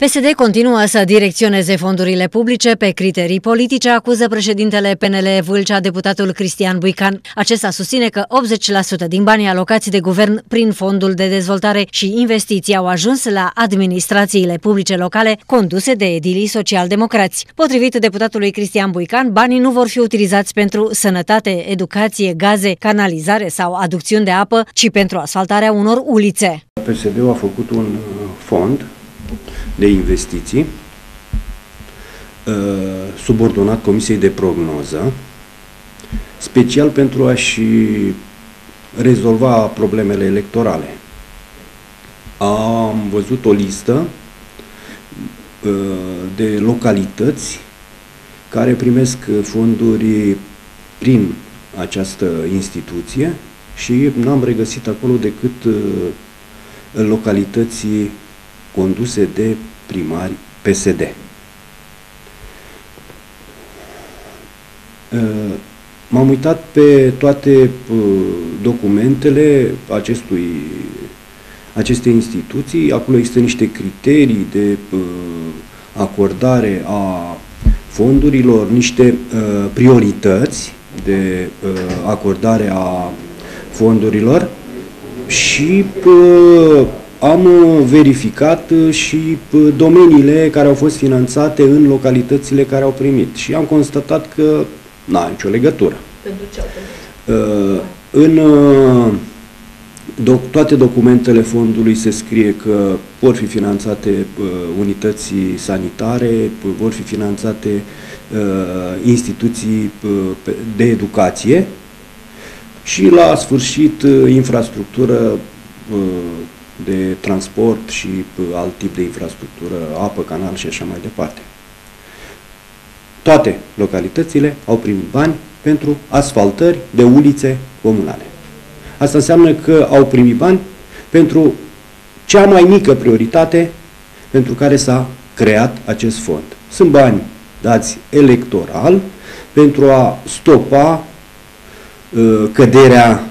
PSD continuă să direcționeze fondurile publice pe criterii politice, acuză președintele PNL Vâlcea, deputatul Cristian Buican. Acesta susține că 80% din banii alocați de guvern prin Fondul de Dezvoltare și Investiții au ajuns la administrațiile publice locale conduse de edilii social-democrați. Potrivit deputatului Cristian Buican, banii nu vor fi utilizați pentru sănătate, educație, gaze, canalizare sau aducțiuni de apă, ci pentru asfaltarea unor ulițe. PSD-ul a făcut un fond de investiții subordonat Comisiei de Prognoză, special pentru a-și rezolva problemele electorale. Am văzut o listă de localități care primesc fonduri prin această instituție și n-am regăsit acolo decât localități conduse de primari PSD. M-am uitat pe toate documentele acestei instituții. Acolo există niște criterii de acordare a fondurilor, niște priorități de acordare a fondurilor și am verificat și domeniile care au fost finanțate în localitățile care au primit și am constatat că n-a nicio legătură. Pentru ce? În toate documentele fondului se scrie că vor fi finanțate unități sanitare, vor fi finanțate instituții de educație și la sfârșit infrastructură de transport și alt tip de infrastructură, apă, canal și așa mai departe. Toate localitățile au primit bani pentru asfaltări de ulițe comunale. Asta înseamnă că au primit bani pentru cea mai mică prioritate pentru care s-a creat acest fond. Sunt bani dați electoral pentru a stopa căderea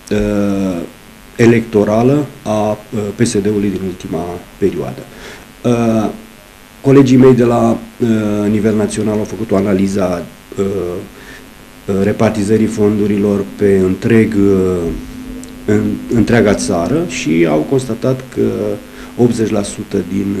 electorală a PSD-ului din ultima perioadă. Colegii mei de la nivel național au făcut o analiză a repartizării fondurilor pe întreaga țară și au constatat că 80% din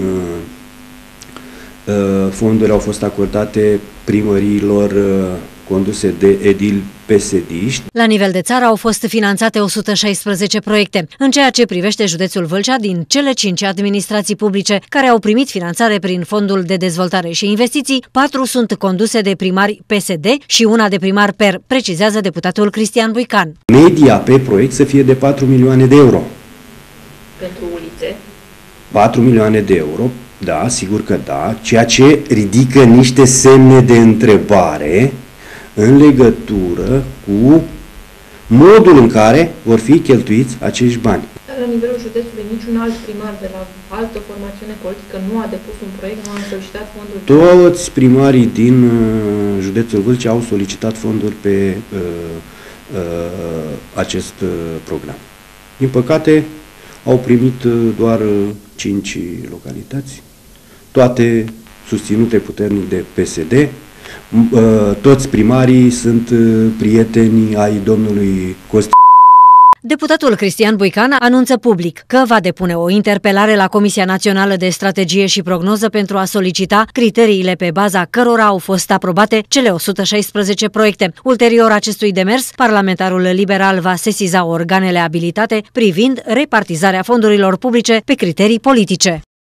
fonduri au fost acordate primăriilor conduse de edili PSD-iști. La nivel de țară au fost finanțate 116 proiecte. În ceea ce privește județul Vâlcea, din cele 5 administrații publice care au primit finanțare prin Fondul de Dezvoltare și Investiții, 4 sunt conduse de primari PSD și una de primar PER, precizează deputatul Cristian Buican. Media pe proiect să fie de 4 milioane de euro. Pentru ulițe? 4 milioane de euro, da, sigur că da, ceea ce ridică niște semne de întrebare în legătură cu modul în care vor fi cheltuiți acești bani. La nivelul județului, niciun alt primar de la altă formațiune politică nu a depus un proiect, nu a solicitat fonduri? Toți primarii din județul Vâlcea au solicitat fonduri pe acest program. Din păcate, au primit doar 5 localități, toate susținute puternic de PSD. Toți primarii sunt prieteni ai domnului Costi. Deputatul Cristian Buican anunță public că va depune o interpelare la Comisia Națională de Strategie și Prognoză pentru a solicita criteriile pe baza cărora au fost aprobate cele 116 proiecte. Ulterior acestui demers, parlamentarul liberal va sesiza organele abilitate privind repartizarea fondurilor publice pe criterii politice.